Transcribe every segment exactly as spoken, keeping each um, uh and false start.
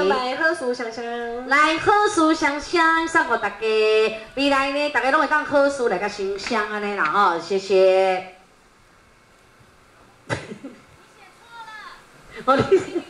来好事香香， 来好事香香送给大家，未来呢，大家拢会当好事来个香香安尼啦吼，谢谢。我你写错了。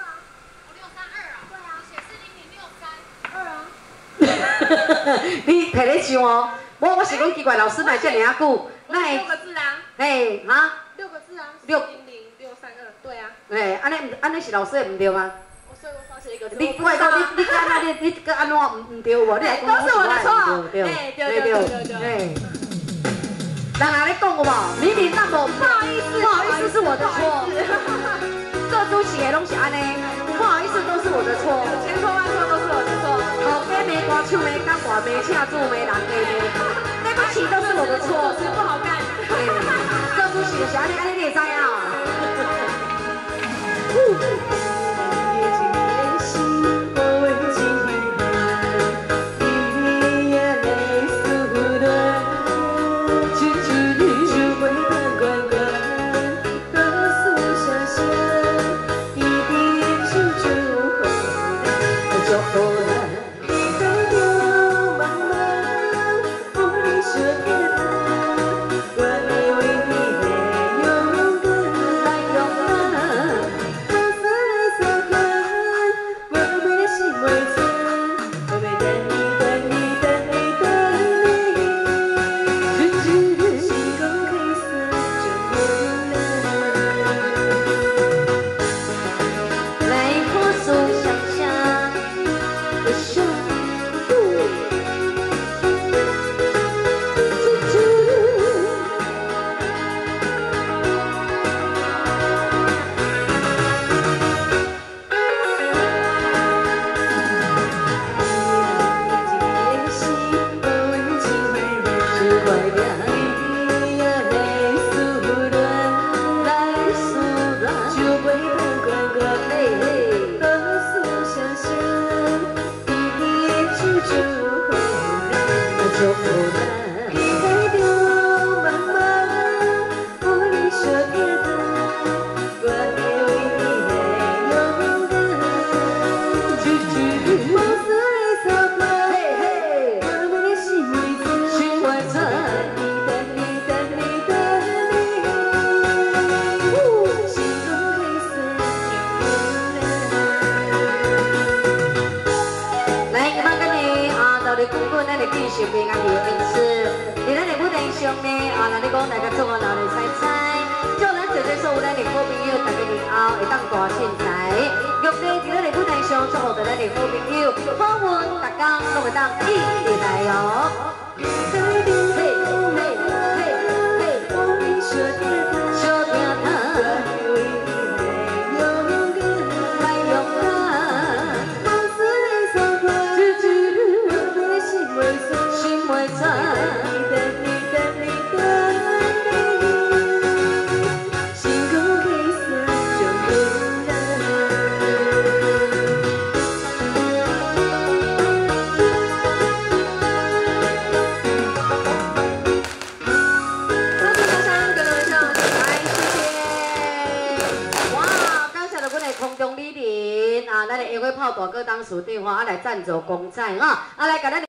你摕咧想哦，我我是讲奇怪，老师买这尔久，那六个字啊， 嘿哈， 六个字啊， 六零零六三二，对啊， 嘿，安尼安尼是老师的唔对吗？ 我所以我少写一个字。 你我讲你你干那你你个安怎唔唔对无？你来讲都是我的错， 对对对对对对。 嘿，人哪咧讲有无？明明那无不好意思， 不好意思是我的错，做主持的拢是安尼，不好意思都是我的错， 千错万错都是我的错。 好歌没歌，唱没干活没恰住没人给没，对不起，都是我的错， 主持不好干。 这出戏是安尼安尼你会知影哦。平安的恩赐，在咱的舞台上呢，啊，咱你讲大家做我老的猜猜，祝咱绝对所有咱的好朋友，大家年后会当大钱财。玉帝在咱的舞台上祝福咱的好朋友，好运大家都会当一起来哦。嘿嘿嘿嘿，小听他。 空中美人啊，咱的烟花炮大哥当属电话啊来赞助公仔哈，啊来甲咱。